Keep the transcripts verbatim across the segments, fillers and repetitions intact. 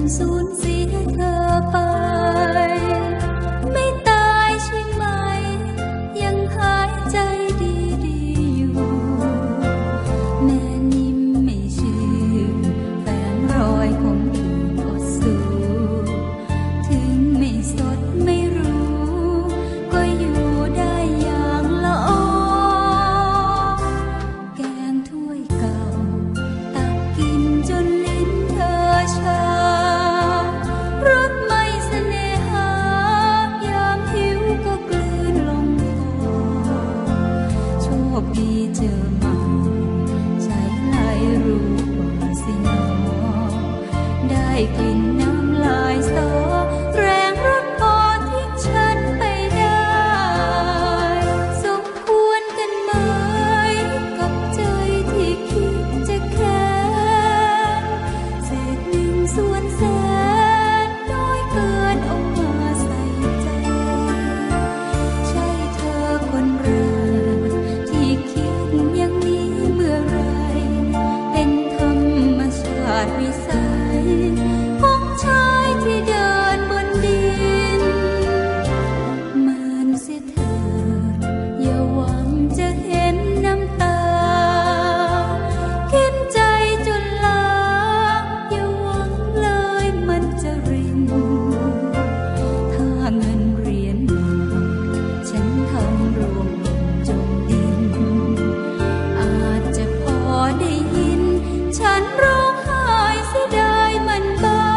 สูญเสียเธอไปไม่ตายใช่ไหมยังหายใจดีดีอยู่แม่นิ่มไม่ชื่นแฝงรอยของคืนอดสูถึงไม่สดไม่รู้ก็อยู่ได้อย่างละออแกงถ้วยเก่าตักกินจนลิ้นเธอชารสไม่เสน่หายามหิวก็กลืนลงคอโชคดีเจอมาใจไหลรู้ว่าสิหนอได้กลิ่นน้ำลายสอแรงรสพอทิ้งฉันไปได้สมควรกันไหมกับใจที่คิดจะแค่เศษหนึ่งส่วนแสนน้อยเกินเอามาใส่ใจใช่เธอคนแรกที่คิดอย่างนี้เมื่อไรเป็นธรรมชาติวิสัยของชายที่เดินบนดินมันเสียเถิดอย่าหวังจะเห็นน้ำตาเข็นใจจนลาอย่าหวังเลยมันจะรินถ้าเงินเหรียญหนึ่งฉันทำรวมลงจมดินอาจจะพอได้ยินฉันร้องไห้เสียดายมันบ้าง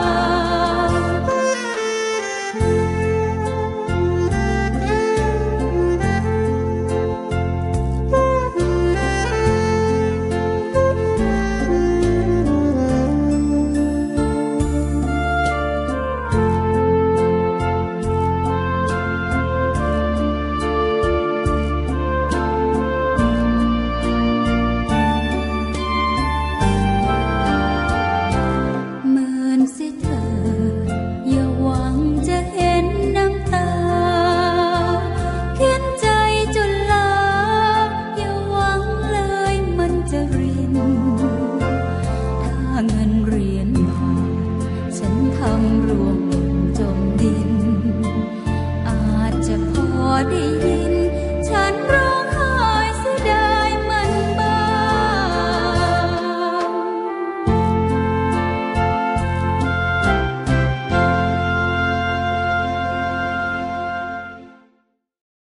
เหมือนเสียเถิดอย่าหวังจะเห็นน้ำตาเข็นใจจนลาอย่าหวังเลยมันจะรินถ้าเงินเหรี